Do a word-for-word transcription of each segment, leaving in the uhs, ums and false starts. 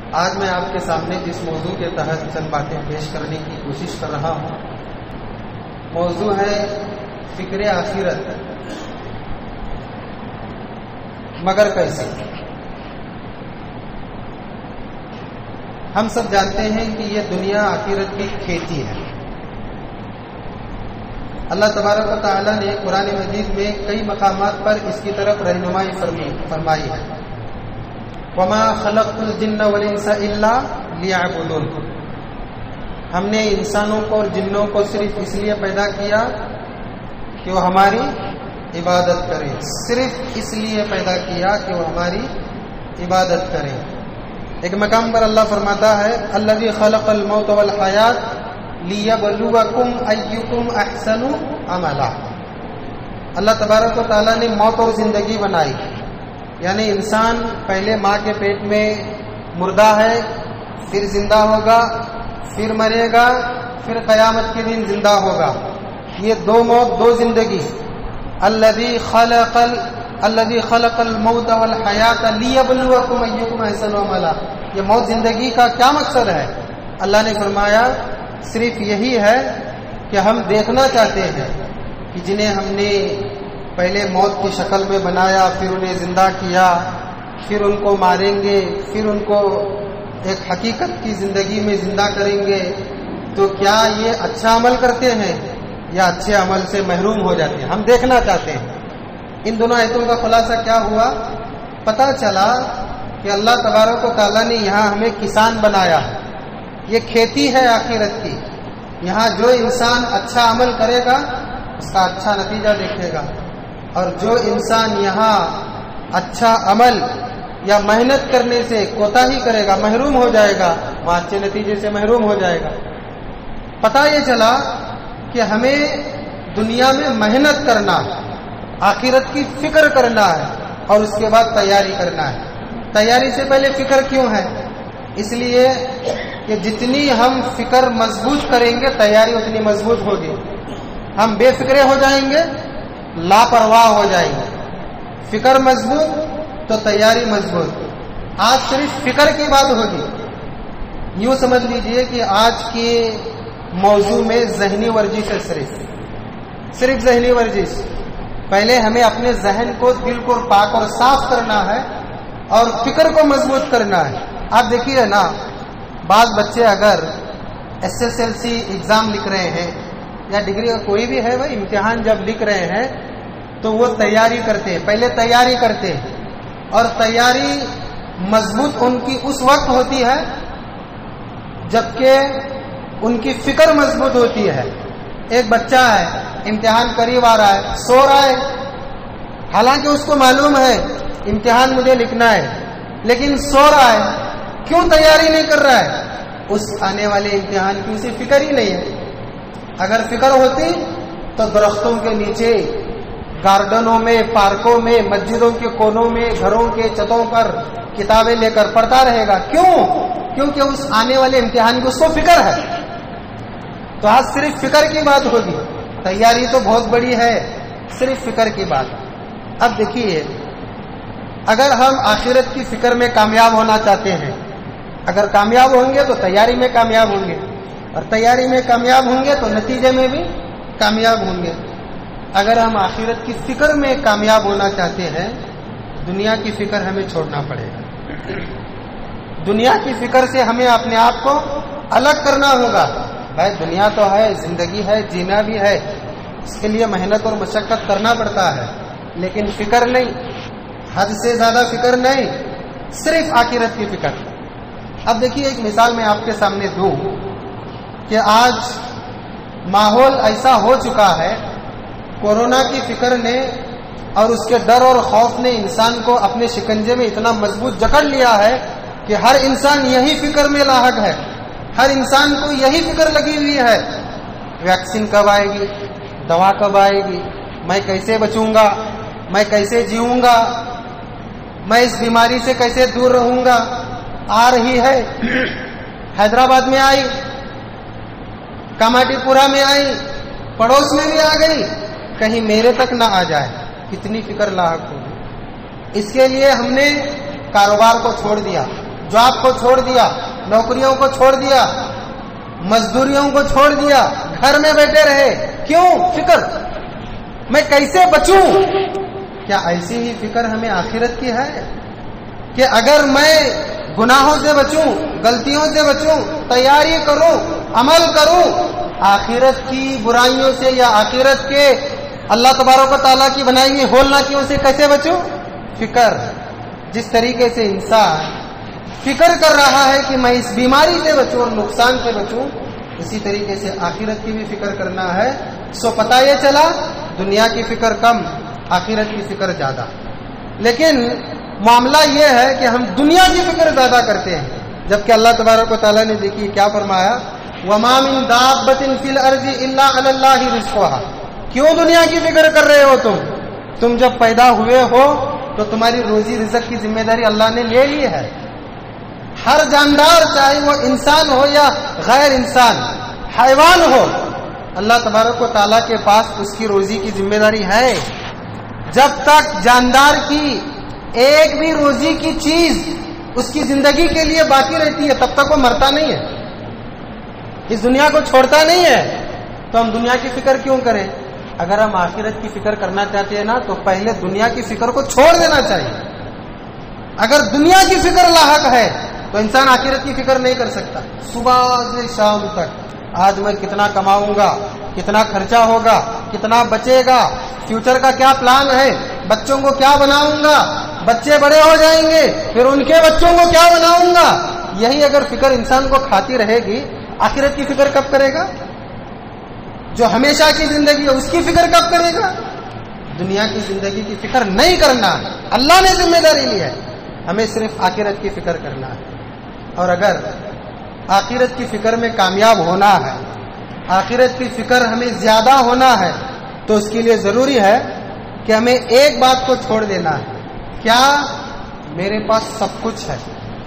آج میں آپ کے سامنے جس موضوع کے تحت چند باتیں پیش کرنے کی کوشش کر رہا ہوں، موضوع ہے فکر آخرت، مگر کیسے؟ ہم سب جانتے ہیں کہ یہ دنیا آخرت کی کھیتی ہے۔ اللہ تبارک و تعالیٰ نے قرآن مجید میں کئی مقامات پر اس کی طرف رہنمائی فرمائی ہے۔ وَمَا خَلَقْتُ الْجِنَّ وَالْإِنسَ إِلَّا لِيَعْبُدُونَ، ہم نے انسانوں کو اور جنوں کو صرف اس لیے پیدا کیا کہ وہ ہماری عبادت کریں، صرف اس لیے پیدا کیا کہ وہ ہماری عبادت کریں۔ ایک مقام پر اللہ فرماتا ہے الذی خلق الموت والحیات لیبلوکم ایکم احسن عملا، اللہ تبارک و تعالیٰ نے موت اور زندگی بنائی، یعنی انسان پہلے ماں کے پیٹ میں مردہ ہے، پھر زندہ ہوگا، پھر مرے گا، پھر قیامت کے دن زندہ ہوگا۔ یہ دو موت دو زندگی۔ الذی خلق الذی خلق الموت والحیات لیبلوکم ایکم احسن عملا، یہ موت زندگی کا کیا مقصد ہے؟ اللہ نے فرمایا صرف یہی ہے کہ ہم دیکھنا چاہتے ہیں کہ جنہیں ہم نے پہلے موت کی شکل میں بنایا، پھر انہیں زندہ کیا، پھر ان کو ماریں گے، پھر ان کو ایک حقیقت کی زندگی میں زندہ کریں گے، تو کیا یہ اچھا عمل کرتے ہیں یا اچھے عمل سے محروم ہو جاتے ہیں؟ ہم دیکھنا چاہتے ہیں۔ ان دونوں آیتوں کا خلاصہ کیا ہوا؟ پتہ چلا کہ اللہ تبارک و تعالیٰ نے یہاں ہمیں کسان بنایا ہے، یہ کھیتی ہے آخرت کی۔ یہاں جو انسان اچھا عمل کرے گا اس کا اچھا نتیجہ دیکھے گا، اور جو انسان یہاں اچھا عمل یا محنت کرنے سے کوتاہی کرے گا، محروم ہو جائے گا، وہ اچھے نتیجے سے محروم ہو جائے گا۔ پتہ یہ چلا کہ ہمیں دنیا میں محنت کرنا ہے، آخرت کی فکر کرنا ہے، اور اس کے بعد تیاری کرنا ہے۔ تیاری سے پہلے فکر کیوں ہے؟ اس لیے کہ جتنی ہم فکر مضبوط کریں گے تیاری اتنی مضبوط ہوگی۔ ہم بے فکرے ہو جائیں گے، لاپرواہ ہو جائیں گے۔ فکر مضبوط تو تیاری مضبوط۔ آج صرف فکر کی بات ہوگی۔ یوں سمجھ لیجئے کہ آج کے موضوع میں ذہنی ورزش ہے، صرف صرف ذہنی ورزش۔ پہلے ہمیں اپنے ذہن کو، دل کو پاک اور صاف کرنا ہے، اور فکر کو مضبوط کرنا ہے۔ آپ دیکھیے نا، بعض بچے اگر S S L C exam لکھ رہے ہیں یا ڈگری کا کوئی بھی ہے وہ امتحان جب لکھ رہے ہیں تو وہ تیاری کرتے ہیں، پہلے تیاری کرتے ہیں، اور تیاری مضبوط ان کی اس وقت ہوتی ہے جبکہ ان کی فکر مضبوط ہوتی ہے۔ ایک بچہ ہے، امتحان قریب آ رہا ہے، سو رہا ہے، حالانکہ اس کو معلوم ہے امتحان مجھے لکھنا ہے، لیکن سو رہا ہے۔ کیوں تیاری نہیں کر رہا ہے؟ اس آنے والے امتحان کی اسے فکر ہی نہیں ہے۔ اگر فکر ہوتی تو درختوں کے نیچے، گارڈنوں میں، پارکوں میں، مسجدوں کے کونوں میں، گھروں کے چھتوں پر کتابیں لے کر پڑھتا رہے گا۔ کیوں؟ کیونکہ اس آنے والے امتحان کی اس کو فکر ہے۔ تو آج صرف فکر کی بات ہوگی، تیاری تو بہت بڑی ہے، صرف فکر کی بات۔ اب دیکھیے، اگر ہم آخرت کی فکر میں کامیاب ہونا چاہتے ہیں، اگر کامیاب ہوں گے تو تیاری میں کامیاب ہوں گے، اور تیاری میں کامیاب ہوں گے تو نتیجے میں بھی کامیاب ہوں گے۔ اگر ہم آخرت کی فکر میں کامیاب ہونا چاہتے ہیں، دنیا کی فکر ہمیں چھوڑنا پڑے گا۔ دنیا کی فکر سے ہمیں اپنے آپ کو الگ کرنا ہوگا۔ بھائی دنیا تو ہے، زندگی ہے، جینا بھی ہے، اس کے لیے محنت اور مشقت کرنا پڑتا ہے، لیکن فکر نہیں، حد سے زیادہ فکر نہیں، صرف آخرت کی فکر۔ اب دیکھیے، ایک مثال میں آپ کے سامنے دوں کہ آج ماحول ایسا ہو چکا ہے، کورونا کی فکر نے اور اس کے ڈر اور خوف نے انسان کو اپنے شکنجے میں اتنا مضبوط جکڑ لیا ہے کہ ہر انسان یہی فکر میں لاحق ہے، ہر انسان کو یہی فکر لگی ہوئی ہے، ویکسین کب آئے گی، دوا کب آئے گی، میں کیسے بچوں گا، میں کیسے جیوں گا، میں اس بیماری سے کیسے دور رہوں گا۔ آ رہی ہے، حیدرآباد میں آئی، کماٹی پورا میں آئی، پڑوس میں بھی آ گئی، کہیں میرے تک نہ آ جائے، کتنی فکر لاحق ہوگی۔ اس کے لیے ہم نے کاروبار کو چھوڑ دیا، जॉब को छोड़ दिया, नौकरियों को छोड़ दिया, मजदूरियों को छोड़ दिया, घर में बैठे रहे। क्यों? फिक्र, मैं कैसे बचूं। क्या ऐसी ही फिक्र हमें आखिरत की है कि अगर मैं गुनाहों से बचूं, गलतियों से बचूं, तैयारी करूं, अमल करूं, आखिरत की बुराइयों से या आखिरत के अल्लाह तबारक व तआला की बनाई हुई होलनाकियों से कैसे बचूं? फिक्र। जिस तरीके से इंसान फिक्र कर रहा है कि मैं इस बीमारी से बचूं और नुकसान से बचूं, इसी तरीके से आखिरत की भी फिक्र करना है। सो पता ये चला दुनिया की फिक्र कम, आखिरत की फिक्र ज्यादा। लेकिन मामला ये है कि हम दुनिया की फिक्र ज्यादा करते हैं, जबकि अल्लाह तबारक व तआला ने देखिए क्या फरमाया, वमा मिन दाब्बतिन फिल अर्ज़ि इल्ला अलल्लाहि रिज़्क़ुहा। क्यों दुनिया की फिक्र कर रहे हो तुम? तुम जब पैदा हुए हो तो तुम्हारी रोजी रिज़्क़ की जिम्मेदारी अल्लाह ने ले ली है। हर जानदार, चाहे वो इंसान हो या गैर इंसान, हैवान हो, अल्लाह तबारक व तआला के पास उसकी रोजी की जिम्मेदारी है। जब तक जानदार की एक भी रोजी की चीज उसकी जिंदगी के लिए बाकी रहती है, तब तक वो मरता नहीं है, इस दुनिया को छोड़ता नहीं है। तो हम दुनिया की फिक्र क्यों करें? अगर हम आखिरत की फिक्र करना चाहते हैं ना, तो पहले दुनिया की फिक्र को छोड़ देना चाहिए। अगर दुनिया की फिक्र लाहक है तो इंसान आखिरत की फिक्र नहीं कर सकता। सुबह से शाम तक आज मैं कितना कमाऊंगा, कितना खर्चा होगा, कितना बचेगा, फ्यूचर का क्या प्लान है, बच्चों को क्या बनाऊंगा, बच्चे बड़े हो जाएंगे फिर उनके बच्चों को क्या बनाऊंगा, यही अगर फिक्र इंसान को खाती रहेगी, आखिरत की फिक्र कब करेगा? जो हमेशा की जिंदगी है उसकी फिक्र कब करेगा? दुनिया की जिंदगी की फिक्र नहीं करना, अल्लाह ने जिम्मेदारी ली है, हमें सिर्फ आखिरत की फिक्र करना है। और अगर आखिरत की फिक्र में कामयाब होना है, आखिरत की फिक्र हमें ज्यादा होना है, तो उसके लिए जरूरी है कि हमें एक बात को छोड़ देना है। क्या? मेरे पास सब कुछ है,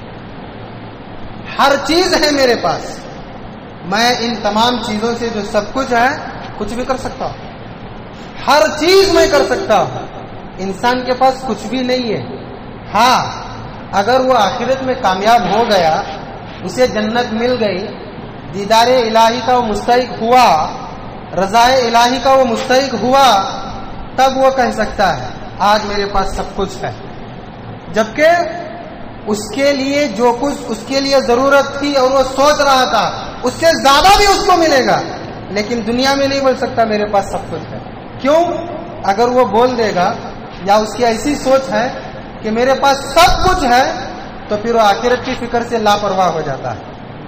हर चीज है मेरे पास, मैं इन तमाम चीजों से जो सब कुछ है कुछ भी कर सकता हूं, हर चीज मैं कर सकता हूं। इंसान के पास कुछ भी नहीं है। हाँ, अगर वो आखिरत में कामयाब हो गया, उसे जन्नत मिल गई, दीदारे इलाही का वो मुस्तहिक हुआ, रज़ाए इलाही का वो मुस्तहिक हुआ, तब वो कह सकता है आज मेरे पास सब कुछ है। जबकि उसके लिए जो कुछ उसके लिए जरूरत थी और वो सोच रहा था, उससे ज्यादा भी उसको मिलेगा, लेकिन दुनिया में नहीं बोल सकता मेरे पास सब कुछ है। क्यों? अगर वो बोल देगा या उसकी ऐसी सोच है कि मेरे पास सब कुछ है, तो फिर वो आखिरत की फिक्र से लापरवाह हो जाता है,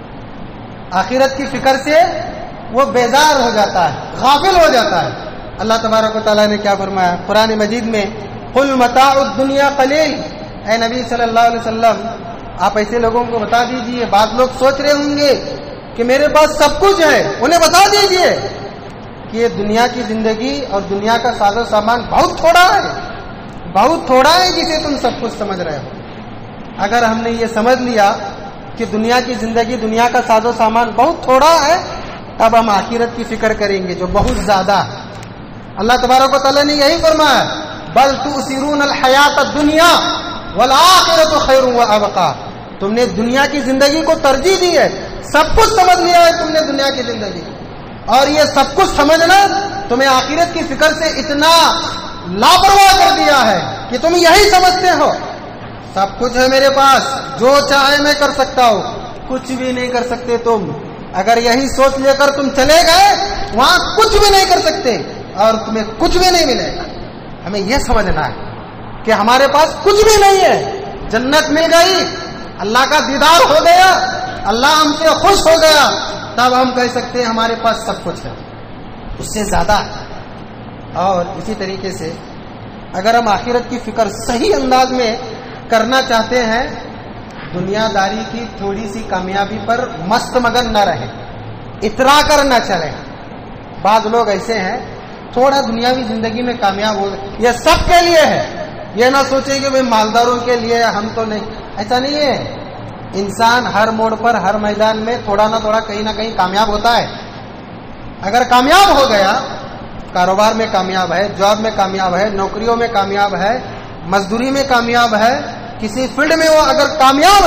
आखिरत की फिक्र से वो बेजार हो जाता है, गाफिल हो जाता है। अल्लाह तबारक व तआला ने क्या फरमाया कुरान मजीद में, कुल मताउद दुनिया कलील। ऐ नबी सल्लल्लाहु अलैहि वसल्लम, आप ऐसे लोगों को बता दीजिए, बाद लोग सोच रहे होंगे कि मेरे पास सब कुछ है, उन्हें बता दीजिए कि ये दुनिया की जिंदगी और दुनिया का साजो सामान बहुत थोड़ा है, बहुत थोड़ा है जिसे तुम सब कुछ समझ रहे हो। अगर हमने ये समझ लिया कि दुनिया की जिंदगी, दुनिया का साजो सामान बहुत थोड़ा है, तब हम आखिरत की फिक्र करेंगे जो बहुत ज्यादा है। अल्लाह तबारक व तआला ने यही फरमाया, बल तुसिरून अल हयात दुनिया वल आखिरतु खैरुन व अबका। तुमने दुनिया की जिंदगी को तरजीह दी है, सब कुछ समझ लिया है तुमने दुनिया की जिंदगी, और ये सब कुछ समझना तुम्हें आखिरत की फिक्र से इतना लापरवाह कर दिया है कि तुम यही समझते हो सब कुछ है मेरे पास, जो चाहे मैं कर सकता हूं। कुछ भी नहीं कर सकते तुम। अगर यही सोच लेकर तुम चले गए, वहां कुछ भी नहीं कर सकते और तुम्हें कुछ भी नहीं मिलेगा। हमें यह समझना है कि हमारे पास कुछ भी नहीं है, जन्नत मिल गई, अल्लाह का दीदार हो गया, अल्लाह हमसे खुश हो गया, तब हम कह सकते हैं हमारे पास सब कुछ है, उससे ज्यादा है। और इसी तरीके से अगर हम आखिरत की फिक्र सही अंदाज में करना चाहते हैं, दुनियादारी की थोड़ी सी कामयाबी पर मस्त मगन न रहे, इतरा कर न चले। बाद लोग ऐसे हैं, थोड़ा दुनियावी जिंदगी में कामयाब हो गए, यह सबके लिए है, यह ना सोचे कि भाई मालदारों के लिए, हम तो नहीं, ऐसा नहीं है। इंसान हर मोड़ पर, हर मैदान में थोड़ा ना थोड़ा कहीं ना कहीं कामयाब होता है। अगर कामयाब हो गया, कारोबार में कामयाब है, जॉब में कामयाब है, नौकरियों में कामयाब है, मजदूरी में कामयाब है, किसी फील्ड में वो अगर कामयाब है,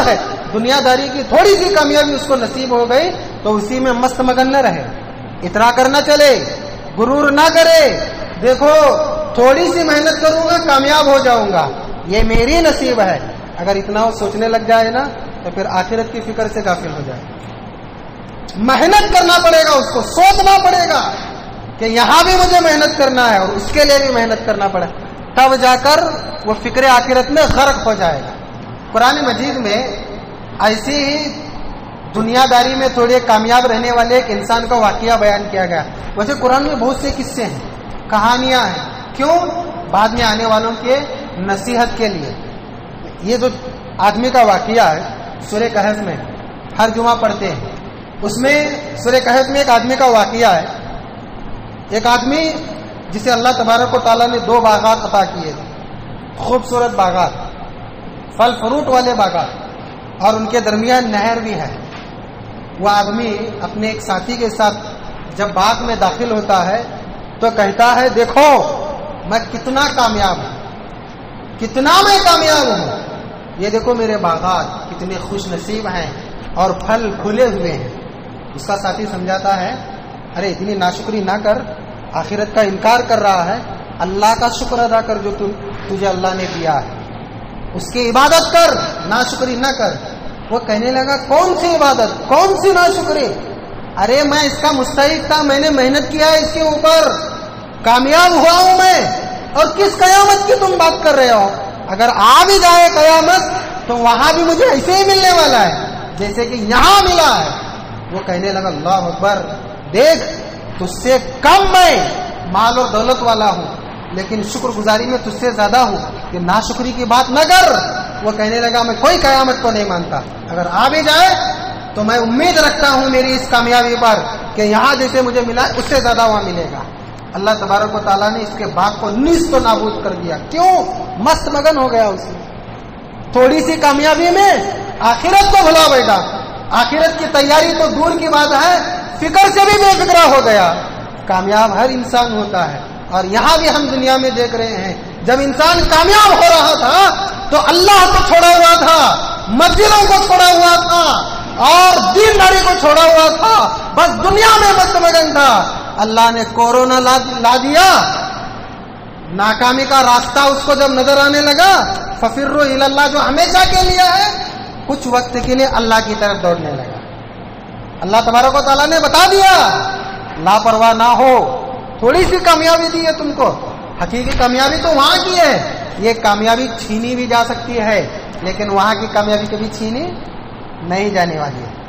دنیا داری کی تھوڑی سی کامیابی اس کو نصیب ہو گئی تو اسی میں مست مگن نہ رہے، اترا کر نہ چلے، غرور نہ کرے، دیکھو تھوڑی سی محنت کروں گا کامیاب ہو جاؤں گا، یہ میری نصیب ہے۔ اگر اتنا وہ سوچنے لگ جائے نا تو پھر آخرت کی فکر سے غافل ہو جائے۔ محنت کرنا پڑے گا، اس کو سوچنا پڑے گا کہ یہاں بھی مجھے محنت کرنا ہے اور اس کے لیے بھی محنت کرنا پڑے، تب جا کر وہ فکر آخرت میں غرق ہو جائے گا۔ قرآن مجید میں ایسی ہی دنیا داری میں تھوڑے کامیاب رہنے والے ایک انسان کا واقعہ بیان کیا گیا۔ ویسے قرآن میں بہت سے قصے ہیں، کہانیاں ہیں، کیوں؟ بعد میں آنے والوں کے نصیحت کے لیے۔ یہ جو آدمی کا واقعہ ہے سورہ کہف میں ہر جمعہ پڑھتے ہیں، اس میں سورہ کہف میں ایک آدمی کا واقعہ ہے۔ ایک آدمی جسے اللہ تبارک و تعالیٰ نے دو باغات عطا کیے تھے، خوبصورت باغات، پھل فروٹ والے باغات، اور ان کے درمیان نہر بھی ہے۔ وہ آدمی اپنے ایک ساتھی کے ساتھ جب باغ میں داخل ہوتا ہے تو کہتا ہے دیکھو میں کتنا کامیاب ہوں، کتنا میں کامیاب ہوں، یہ دیکھو میرے باغات کتنے خوش نصیب ہیں اور پھل کھلے ہوئے ہیں۔ اس کا ساتھی سمجھاتا ہے ارے اتنی ناشکری نہ کر، آخرت کا انکار کر رہا ہے، اللہ کا شکر ادا کر جو تجھے اللہ نے دیا ہے، اس کی عبادت کر، ناشکری نہ کر۔ وہ کہنے لگا کون سی عبادت، کون سی ناشکری؟ ارے میں اس کا مستحق تھا، میں نے محنت کیا ہے اس کے اوپر، کامیاب ہوا ہوں میں، اور کس قیامت کی تم بات کر رہے ہو؟ اگر آ بھی جائے قیامت تو وہاں بھی مجھے ایسے ہی ملنے والا ہے جیسے کہ یہاں ملا ہے۔ وہ کہنے لگا اللہ اکبر، دیکھ تجھ سے کم میں مال اور دولت والا ہوں لیکن شکر گزاری میں تجھ سے زیادہ ہوں، کہ ناشکری کی بات نہ کر۔ وہ کہنے لگا میں کوئی قیامت کو نہیں مانتا، اگر آ بھی جائے تو میں امید رکھتا ہوں میری اس کامیابی پر کہ یہاں جیسے مجھے ملا اس سے زیادہ وہاں ملے گا۔ اللہ تبارک و تعالیٰ نے اس کے باغ کو نیست و نابود کر دیا۔ کیوں؟ مست مگن ہو گیا اس میں، تھوڑی سی کامیابی میں آخرت کو بھلا بیٹھا۔ آخرت کی تیاری تو دور کی بات ہے، فکر سے بھی بے فکرہ ہو گیا۔ کامیاب ہر انسان ہوتا ہے، اور یہاں بھی ہم دنیا میں دیکھ رہے ہیں جب انسان کامیاب ہو رہا تھا تو اللہ کو چھوڑا ہوا تھا، مسجدوں کو چھوڑا ہوا تھا اور دینداری کو چھوڑا ہوا تھا، بس دنیا میں مست مگن تھا۔ اللہ نے کورونا لا دیا، ناکامی کا راستہ اس کو جب نظر آنے لگا، ففروا الی اللہ جو ہمیشہ کے لیے ہے، کچھ وقت کے لیے اللہ کی طرف دوڑنے لگا۔ اللہ تبارک و تعالیٰ نے بتا دیا لاپرواہ نہ ہو، تھوڑی سی کامیابی دی ہے تم کو، حقیقی کامیابی تو وہاں کی ہے، یہ کامیابی چھینی بھی جا سکتی ہے لیکن وہاں کی کامیابی کبھی چھینی نہیں جانے والی ہے۔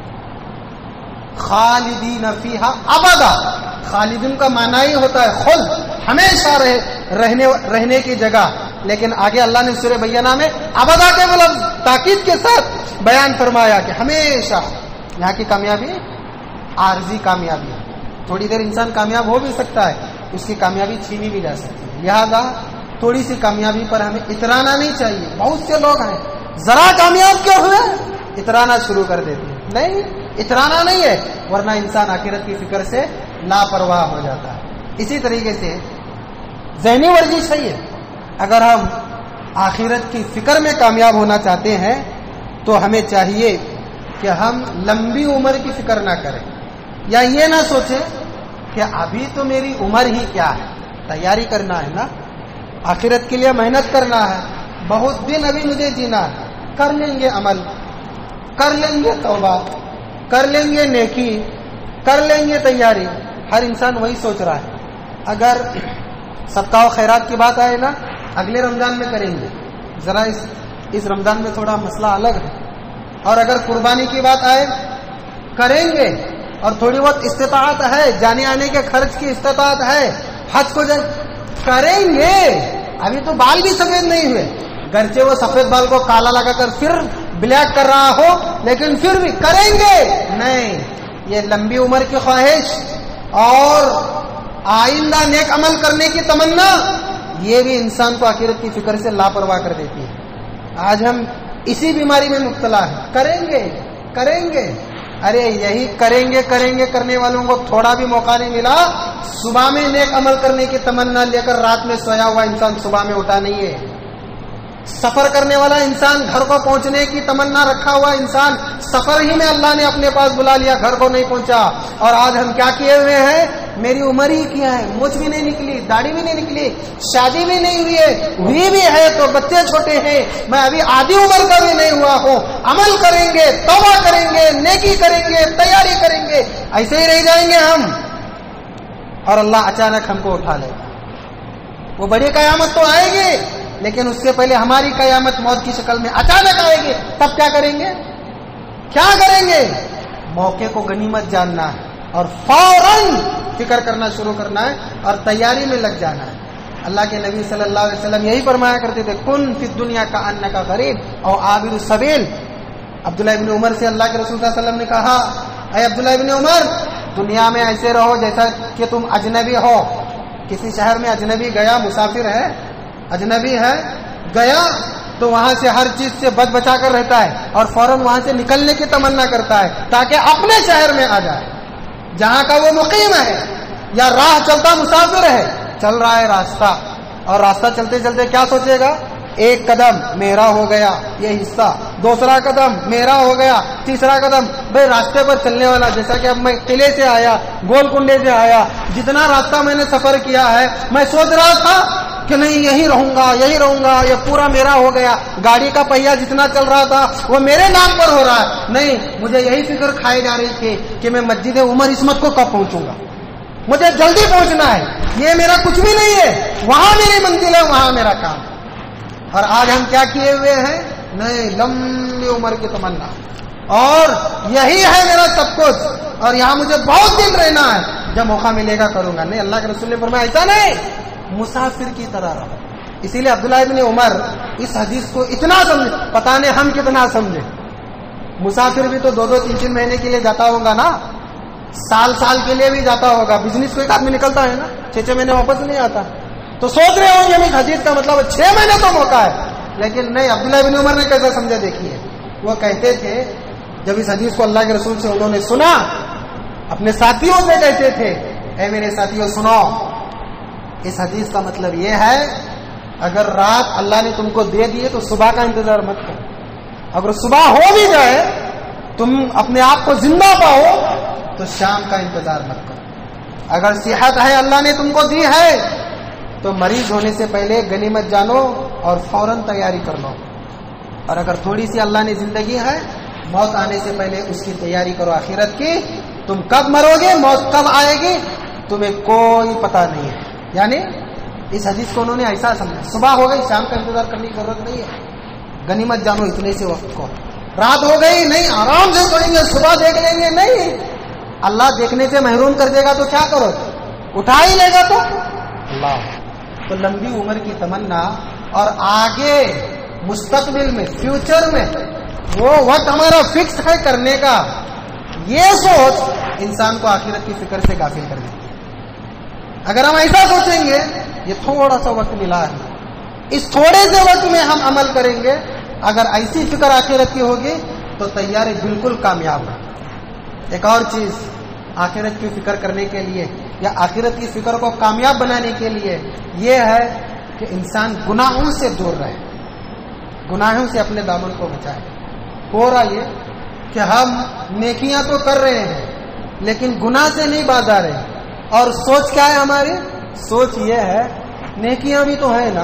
خالدین فیہا ابدا، خالدین کا معنی ہی ہوتا ہے خود، ہمیشہ رہ, رہنے رہنے کی جگہ، لیکن آگے اللہ نے سورہ بینہ میں ابدا کے لفظ تاکید کے ساتھ بیان فرمایا کہ ہمیشہ۔ یہاں کی کامیابی عارضی کامیابی ہے، تھوڑی دیر انسان کامیاب ہو بھی سکتا ہے، اس کی کامیابی چھینی بھی جا سکتی ہے، لہذا تھوڑی سی کامیابی پر ہمیں اترانا نہیں چاہیے۔ بہت سے لوگ ہیں ذرا کامیاب کیا ہوئے اترانا شروع کر دیتے ہیں، نہیں، اترانا نہیں ہے، ورنہ انسان آخرت کی فکر سے لاپرواہ ہو جاتا ہے۔ اسی طریقے سے ذہنی ورزش ہے یہ، اگر ہم آخرت کی فکر میں کامیاب ہونا چاہتے ہیں تو ہمیں چاہیے کہ ہم لمبی عمر کی فکر نہ کریں، یا یہ نہ سوچیں کہ ابھی تو میری عمر ہی کیا ہے، تیاری کرنا ہے نا، آخرت کے لیے محنت کرنا ہے، بہت دن ابھی مجھے جینا ہے، کر لیں گے عمل، کر لیں گے توبہ، کر لیں گے نیکی، کر لیں گے تیاری۔ ہر انسان وہی سوچ رہا ہے، اگر صدقہ و خیرات کی بات آئے نا اگلے رمضان میں کریں گے، ذرا اس اس رمضان میں تھوڑا مسئلہ الگ ہے، اور اگر قربانی کی بات آئے کریں گے، اور تھوڑی بہت استطاعت ہے، جانے آنے کے خرچ کی استطاعت ہے، حج کو جائیں کریں گے، ابھی تو بال بھی سفید نہیں ہوئے، گرچہ وہ سفید بال کو کالا لگا کر پھر بلیک کر رہا ہو لیکن پھر بھی کریں گے نہیں۔ یہ لمبی عمر کی خواہش اور آئندہ نیک عمل کرنے کی تمنا، یہ بھی انسان کو آخرت کی فکر سے لاپرواہ کر دیتی ہے۔ آج ہم اسی بیماری میں مبتلا ہیں، کریں گے کریں گے، ارے یہی کریں گے کریں گے کرنے والوں کو تھوڑا بھی موقع نہیں ملا، صبح میں نیک عمل کرنے کی تمنا لے کر رات میں سویا ہوا انسان صبح میں اٹھا نہیں ہے، سفر کرنے والا انسان، گھر کو پہنچنے کی تمنا رکھا ہوا انسان، سفر ہی میں اللہ نے اپنے پاس بلا لیا، گھر کو نہیں پہنچا. اور آج ہم کیا کیے ہوئے ہیں؟ میری عمر ہی کیا ہے، مجھ بھی نہیں نکلی، داڑھی بھی نہیں نکلی، شادی بھی نہیں ہوئی ہے، ہوئی بھی ہے تو بچے چھوٹے ہیں، میں ابھی آدھی عمر کا بھی نہیں ہوا ہوں. عمل کریں گے، توبہ کریں گے، نیکی کریں گے، تیاری کریں گے، ایسے ہی رہ جائیں گے ہم، اور اللہ اچانک ہم کو اٹھا لے گا. وہ بڑی قیامت تو آئے گی، لیکن اس سے پہلے ہماری قیامت موت کی شکل میں اچانک آئے گی. تب کیا کریں گے؟ کیا کریں گے؟ موقع کو غنیمت جاننا ہے اور فوراً فکر کرنا شروع کرنا ہے اور تیاری میں لگ جانا ہے. اللہ کے نبی صلی اللہ علیہ وسلم یہی فرمایا کرتے تھے، کن فی الدنیا کا انک غریب اور عابر السبیل. عبداللہ ابن عمر سے اللہ کے رسول صلی اللہ علیہ وسلم نے کہا، اے عبداللہ ابن عمر، دنیا میں ایسے رہو جیسا کہ تم اجنبی ہو. کسی شہر میں اجنبی گیا، مسافر ہے، اجنبی ہے، گیا تو وہاں سے ہر چیز سے بچ بچا کر رہتا ہے اور فوراً وہاں سے نکلنے کی تمنا کرتا ہے تاکہ اپنے شہر میں آ جائے جہاں کا وہ مقیم ہے. یا راہ چلتا مسافر ہے، چل رہا ہے راستہ، اور راستہ چلتے چلتے کیا سوچے گا؟ ایک قدم میرا ہو گیا یہ حصہ، دوسرا قدم میرا ہو گیا، تیسرا قدم. بھائی راستے پر چلنے والا، جیسا کہ اب میں قلعے سے آیا، گول کنڈے سے آیا، جتنا راستہ میں نے سفر کیا ہے میں سوچ رہا تھا کہ نہیں یہی رہوں گا یہی رہوں گا، یہ پورا میرا ہو گیا. گاڑی کا پہیا جتنا چل رہا تھا وہ میرے نام پر ہو رہا ہے. نہیں، مجھے یہی فکر کھائی جا رہی تھی کہ میں مسجد عمر عصمت کو کب پہنچوں گا، مجھے جلدی پہنچنا ہے، یہ میرا کچھ بھی نہیں ہے، وہاں میری منزل ہے، وہاں میرا کام. اور آج ہم کیا کیے ہوئے ہیں؟ نہیں، لمبی عمر کی تمنا، اور یہی ہے میرا سب کچھ، اور یہاں مجھے بہت دن رہنا ہے، جب موقع ملے گا کروں گا. نہیں، اللہ کے رسول نے فرمایا ایسا نہیں، مسافر کی طرح رہو. اسی لیے عبداللہ ابن عمر اس حدیث کو اتنا سمجھے، پتہ نہیں ہم کتنا سمجھے. مسافر بھی تو دو دو تین تین مہینے کے لیے جاتا ہوگا نا، سال سال کے لیے بھی جاتا ہوگا. بزنس کو ایک آدمی نکلتا ہے نا، چھ چھ مہینے واپس نہیں آتا، تو سوچ رہے ہوں گے ہم اس حدیث کا مطلب چھ مہینے تو موقع ہے. لیکن نہیں، عبداللہ بن عمر نے کیسا سمجھا دیکھیے. وہ کہتے تھے جب اس حدیث کو اللہ کے رسول سے انہوں نے سنا، اپنے ساتھیوں سے کہتے تھے، اے میرے ساتھیوں سنو، اس حدیث کا مطلب یہ ہے اگر رات اللہ نے تم کو دے دیے تو صبح کا انتظار مت کرو. اگر صبح ہو بھی جائے، تم اپنے آپ کو زندہ پاؤ تو شام کا انتظار مت کرو. اگر صحت ہے اللہ نے تم کو دی ہے تو مریض ہونے سے پہلے غنیمت جانو اور فوراً تیاری کر لو. اور اگر تھوڑی سی اللہ نے زندگی ہے، موت آنے سے پہلے اس کی تیاری کرو آخرت کی. تم کب مرو گے، موت کب آئے گی، تمہیں کوئی پتہ نہیں ہے. یعنی اس حدیث کو انہوں نے ایسا سمجھا، صبح ہو گئی شام کا انتظار کرنے کی ضرورت نہیں ہے، غنیمت جانو اتنے سے وقت کو. رات ہو گئی، نہیں آرام سے پڑیں گے، صبح دیکھ لیں گے. نہیں، اللہ دیکھنے سے محروم کر دے گا تو کیا کرو، اٹھا ہی لے گا. تو اللہ تو لمبی عمر کی تمنا اور آگے مستقبل میں، فیوچر میں وہ وقت ہمارا فکس ہے کرنے کا، یہ سوچ انسان کو آخرت کی فکر سے غافل کر دیتی ہے. اگر ہم ایسا سوچیں گے یہ تھوڑا سا وقت ملا ہے، اس تھوڑے سے وقت میں ہم عمل کریں گے، اگر ایسی فکر آخرت کی ہوگی تو تیاری بالکل کامیاب ہے. ایک اور چیز آخرت کی فکر کرنے کے لیے یا آخرت کی فکر کو کامیاب بنانے کے لیے یہ ہے کہ انسان گناہوں سے دور رہے، گناہوں سے اپنے دامن کو بچائے. ہو رہا یہ کہ ہم نیکیاں تو کر رہے ہیں لیکن گناہ سے نہیں باز آ رہے. اور سوچ کیا ہے ہماری؟ سوچ یہ ہے نیکیاں بھی تو ہے نا،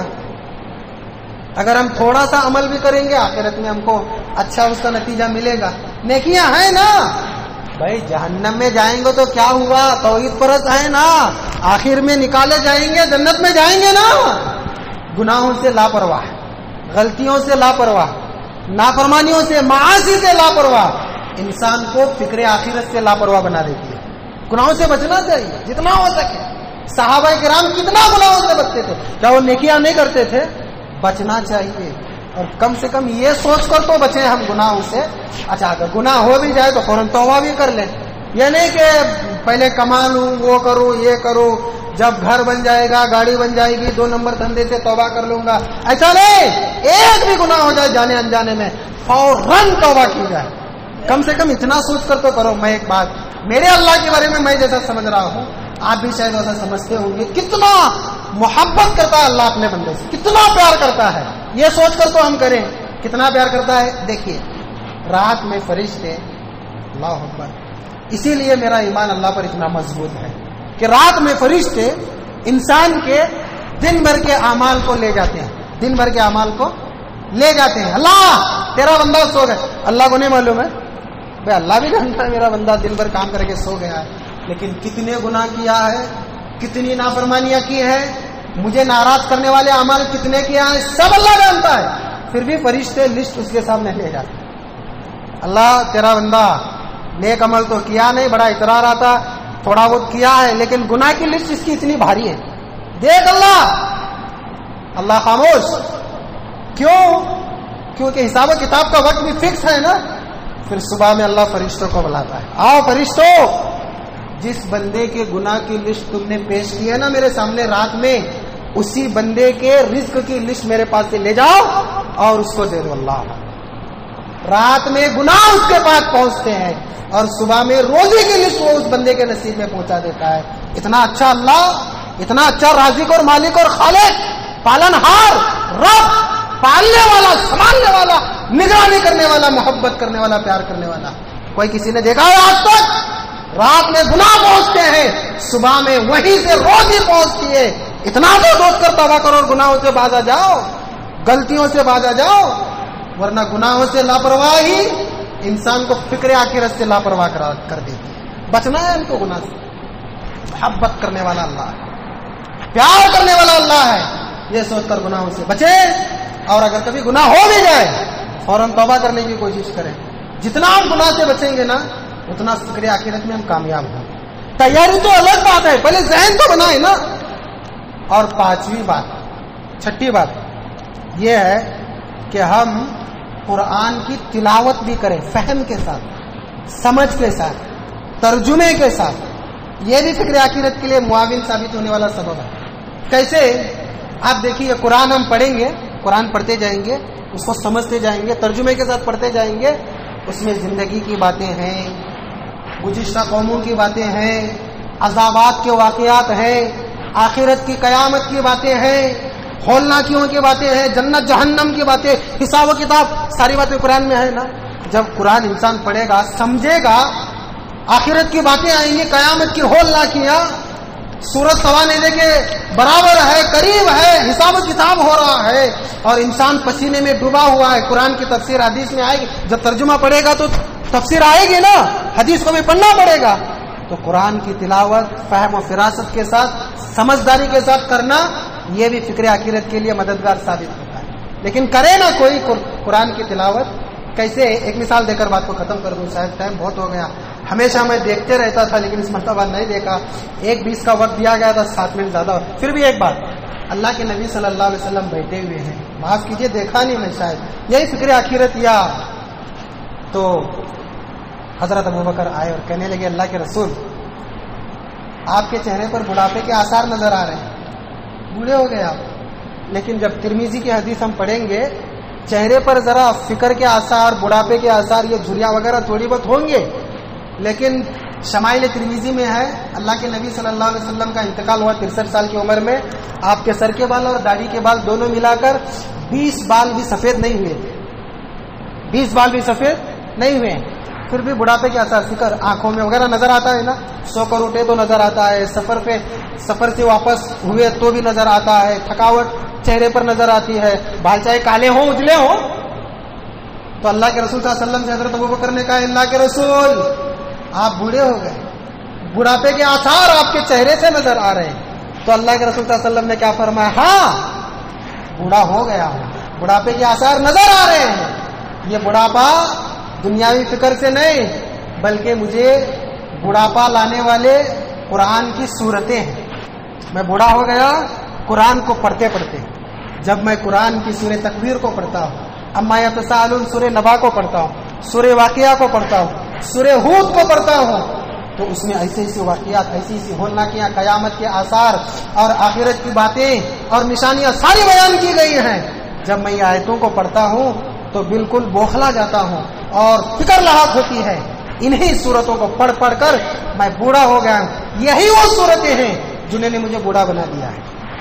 اگر ہم تھوڑا سا عمل بھی کریں گے آخرت میں ہم کو اچھا اس کا نتیجہ ملے گا. نیکیاں ہیں نا، بھائی جہنم میں جائیں گے تو کیا ہوا، توحید پرست ہے نا، آخر میں نکالے جائیں گے، جنت میں جائیں گے نا. گناہوں سے لاپرواہ، غلطیوں سے لاپرواہ، نافرمانیوں سے، معاصی سے لاپرواہ انسان کو فکر آخرت سے لاپرواہ بنا دیتی ہے. گناہوں سے بچنا چاہیے جتنا ہو سکے. صحابہ کرام کتنا گناہوں سے بچتے تھے، کیا وہ نیکیاں نہیں کرتے تھے؟ بچنا چاہیے، اور کم سے کم یہ سوچ کر تو بچیں ہم گناہوں سے. اچھا اگر گناہ ہو بھی جائے تو فوراً توبہ بھی کر لیں. یہ نہیں کہ پہلے کما لوں، وہ کروں، یہ کروں، جب گھر بن جائے گا، گاڑی بن جائے گی، دو نمبر دھندے سے توبہ کر لوں گا. ایسا نہیں، ایک بھی گناہ ہو جائے جانے انجانے میں فوراً توبہ کی جائے. کم سے کم اتنا سوچ کر تو کرو. میں ایک بات میرے اللہ کے بارے میں میں جیسا سمجھ رہا ہوں آپ بھی شاید ایسا سمجھتے ہوں گے، کتنا محبت کرتا ہے اللہ اپنے بندے سے، کتنا پیار کرتا ہے. یہ سوچ کر تو ہم کریں کتنا پیار کرتا ہے. دیکھیے رات میں فرشتے، اللہ اکبر، اسی لیے میرا ایمان اللہ پر اتنا مضبوط ہے کہ رات میں فرشتے انسان کے دن بھر کے اعمال کو لے جاتے ہیں، دن بھر کے اعمال کو لے جاتے ہیں. اللہ تیرا بندہ سو گیا، اللہ کو نہیں معلوم ہے بھائی، اللہ بھی جانتا ہے میرا بندہ دن بھر کام کر کے سو گیا ہے، لیکن کتنے گناہ کیا ہے، کتنی نافرمانیاں کی ہے، مجھے ناراض کرنے والے اعمال کتنے کیا ہے، سب اللہ جانتا ہے. پھر بھی فرشتے لسٹ اس کے سامنے لے جاتے ہیں. اللہ تیرا بندہ نیک عمل تو کیا نہیں، بڑا اطرار آتا، تھوڑا بہت کیا ہے، لیکن گناہ کی لسٹ اس کی اتنی بھاری ہے. دیکھ اللہ اللہ خاموش. کیوں؟ کیونکہ حساب و کتاب کا وقت بھی فکس ہے نا. پھر صبح میں اللہ فرشتوں کو بلاتا ہے، آؤ فرشتوں، جس بندے کے گناہ کی لسٹ تم نے پیش کی ہے نا میرے سامنے رات میں، اسی بندے کے رزق کی لسٹ میرے پاس سے لے جاؤ اور اس کو دے دو. اللہ رات میں گناہ اس کے پاس پہنچتے ہیں اور صبح میں روزی کی لسٹ وہ اس بندے کے نصیب میں پہنچا دیتا ہے. اتنا اچھا اللہ، اتنا اچھا رازق اور مالک اور خالق، پالن ہار، رب، پالنے والا، سنبھالنے والا، نگرانی کرنے والا، محبت کرنے والا، پیار کرنے والا. کوئی کسی نے دیکھا ہے آج تک؟ رات میں گناہ پہنچتے ہیں، صبح میں وہیں سے روزی پہنچتی ہے. اتنا تو دوست کر توبہ کرو اور گناہوں سے باز آ جاؤ، غلطیوں سے باز آ جاؤ، ورنہ گناہوں سے لاپرواہی انسان کو فکر آخرت سے لاپرواہ کر دیتی ہے. بچنا ہے ان کو گناہ سے. محبت کرنے والا اللہ ہے، پیار کرنے والا اللہ ہے. یہ سوچ کر گناہوں سے بچے، اور اگر کبھی گناہ ہو بھی جائے فوراً توبہ کرنے کی کوشش کریں. جتنا ہم گناہ سے بچیں گے نا اتنا فکر آخرت میں ہم کامیاب ہوں. تیاری تو الگ بات ہے، پہلے ذہن تو بنائے نا. اور پانچویں بات، چھٹی بات یہ ہے کہ ہم قرآن کی تلاوت بھی کریں، فہم کے ساتھ، سمجھ کے ساتھ، ترجمے کے ساتھ. یہ بھی فکر آخرت کے لیے معاون ثابت ہونے والا سبب ہے. کیسے؟ آپ دیکھیے قرآن ہم پڑھیں گے، قرآن پڑھتے جائیں گے، اس کو سمجھتے جائیں گے، ترجمے کے ساتھ پڑھتے جائیں گے. اس میں زندگی کی باتیں ہیں، گزشتہ قوموں کی باتیں ہیں، عذابات کے واقعات ہیں، آخرت کی قیامت کی باتیں ہیں، ہولناکیوں کی باتیں ہیں، جنت جہنم کی باتیں، حساب و کتاب، ساری باتیں قرآن میں ہے نا. جب قرآن انسان پڑھے گا، سمجھے گا، آخرت کی باتیں آئیں گی، قیامت کی ہولناکیاں، سورج سوانے کے برابر ہے، قریب ہے، حساب و کتاب ہو رہا ہے اور انسان پسینے میں ڈوبا ہوا ہے. قرآن کی تفسیر حدیث میں آئے گی. جب ترجمہ پڑھے گا تو تفسیر آئے گی نا، حدیث کو بھی پڑھنا پڑے گا. تو قرآن کی تلاوت فہم و فراست کے ساتھ، سمجھداری کے ساتھ کرنا، یہ بھی فکر آخرت کے لیے مددگار ثابت ہوتا ہے. لیکن کرے نا کوئی قرآن کی تلاوت. کیسے؟ ایک مثال دے کر بات کو ختم کر دوں، شاید ٹائم بہت ہو گیا. ہمیشہ میں دیکھتے رہتا تھا لیکن اس مرتبہ نہیں دیکھا. ایک بیس کا وقت دیا گیا تھا، سات منٹ زیادہ. پھر بھی ایک بات، اللہ کے نبی صلی اللہ علیہ وسلم بیٹھے ہوئے ہیں، معاف کیجیے دیکھا نہیں میں، شاید یہی فکر آخرت یا تو حضرت ابوبکر آئے اور کہنے لگے اللہ کے رسول، آپ کے چہرے پر بڑھاپے کے آثار نظر آ رہے ہیں، بوڑھے ہو گئے آپ. لیکن جب ترمذی کی حدیث ہم پڑھیں گے، چہرے پر ذرا فکر کے آثار، بڑھاپے کے آثار، یہ جھریاں وغیرہ تھوڑی بہت ہوں گے. لیکن شمائل ترمذی میں ہے اللہ کے نبی صلی اللہ علیہ وسلم کا انتقال ہوا ترسٹھ سال کی عمر میں. آپ کے سر کے بال اور داڑھی کے بال دونوں ملا کر بیس بال بھی سفید نہیں ہوئے تھے، بیس بال بھی سفید نہیں ہوئے. پھر بھی بڑھاپے کے اثر، فکر آنکھوں میں وغیرہ نظر آتا ہے نا. سو کر اٹھے تو نظر آتا ہے، سفر پہ سفر سے واپس ہوئے تو بھی نظر آتا ہے، تھکاوٹ چہرے پر نظر آتی ہے، بال چاہے کالے ہوں اجلے ہوں. تو اللہ کے رسول صلی اللہ علیہ وسلم سے حضرت ابوبکر نے کہا اللہ کے رسول آپ بوڑھے ہو گئے، بڑھاپے کے آثار آپ کے چہرے سے نظر آ رہے ہیں. تو اللہ کے رسول صلی اللہ علیہ وسلم نے کیا فرمایا؟ ہاں بوڑھا ہو گیا ہوں، بڑھاپے کے آثار نظر آ رہے ہیں. یہ بڑھاپا دنیاوی فکر سے نہیں بلکہ مجھے بڑھاپا لانے والے قرآن کی صورتیں ہیں. میں بوڑھا ہو گیا قرآن کو پڑھتے پڑھتے. جب میں قرآن کی سورہ تکویر کو پڑھتا ہوں، اما یتساءلون سورہ نبا کو پڑھتا ہوں، سورہ واقعہ کو پڑھتا ہوں، سورہ ہود کو پڑھتا ہوں، تو اس میں ایسے ایسے واقعات، ایسی ایسی ہولناکیاں، قیامت کے آثار اور آخرت کی باتیں اور نشانیاں ساری بیان کی گئی ہیں. جب میں یہ آیتوں کو پڑھتا ہوں تو بالکل بوکھلا جاتا ہوں اور فکر لاحق ہوتی ہے. انہی صورتوں کو پڑھ پڑھ کر میں بوڑھا ہو گیا ہوں. یہی وہ صورتیں ہیں جنہوں نے مجھے بوڑھا بنا دیا ہے.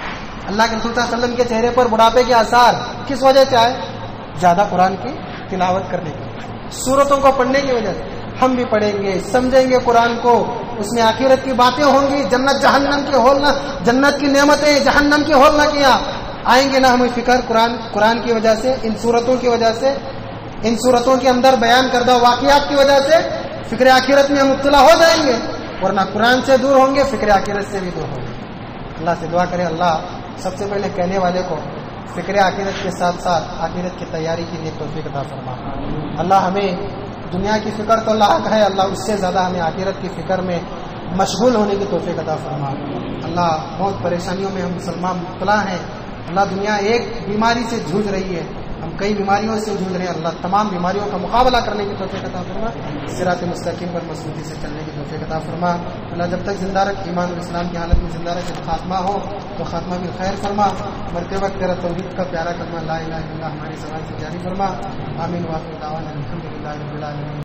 اللہ کے رسول صلی اللہ علیہ وسلم کے چہرے پر بڑھاپے کے آثار کس وجہ سے آئے؟ زیادہ قرآن کی تلاوت کرنے کی، سورتوں کو پڑھنے کی وجہ سے۔ ہم بھی پڑھیں گے، سمجھیں گے قرآن کو، اس میں آخرت کی باتیں ہوں گی، جنت جہنم کے ہول نہ، جنت کی نعمتیں جہنم کے ہول نہ کیا آئیں گے نہ ہمیں فکر قرآن قرآن کی وجہ سے، ان صورتوں کی وجہ سے، ان صورتوں کے اندر بیان کردہ واقعات کی وجہ سے فکر آخرت میں ہم مبتلا ہو جائیں گے، ورنہ قرآن سے دور ہوں گے، فکر آخرت سے بھی دور ہوں گے۔ اللہ سے دعا کرے اللہ سب سے پہلے کہنے والے کو فکر آخرت کے ساتھ ساتھ آخرت کی تیاری کے لیے توفیق عطا فرما۔ اللہ ہمیں دنیا کی فکر تو اللہ حق ہے، اللہ اس سے زیادہ ہمیں آخرت کی فکر میں مشغول ہونے کی توفیق عطا فرما۔ اللہ بہت پریشانیوں میں ہم مسلمان مبتلا ہیں، اللہ دنیا ایک بیماری سے جھوج رہی ہے، ہم کئی بیماریوں سے جھوج رہے ہیں، اللہ تمام بیماریوں کا مقابلہ کرنے کی توفیق عطا فرما، صراط مستقیم پر مضبوطی سے چلنے کی توفیق عطا فرما۔ اللہ جب تک زندہ رکھ، ایمان اور اسلام کی حالت میں زندہ رکھ، جب خاتمہ ہو تو خاتمہ بھی خیر فرما، مرتے وقت تیرا توحید کا پیارا کلمہ لا الہ الا اللہ ہماری زبان سے جاری فرما۔ آمین واخر دعوانا الحمد للہ رب العالمین۔